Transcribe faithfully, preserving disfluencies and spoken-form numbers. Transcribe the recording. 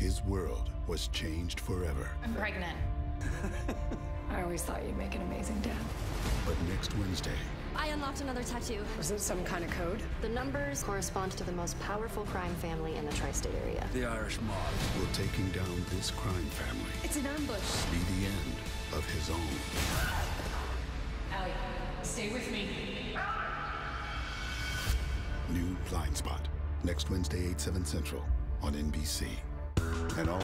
his world was changed forever. I'm pregnant. I always thought you'd make an amazing dad. But next Wednesday, I unlocked another tattoo. Was it some kind of code? The numbers correspond to the most powerful crime family in the tri-state area. The Irish mob. will taking down this crime family It's an ambush. be the end of his own. Allie, stay with me. New Blindspot, next Wednesday, eight, seven Central on N B C. And all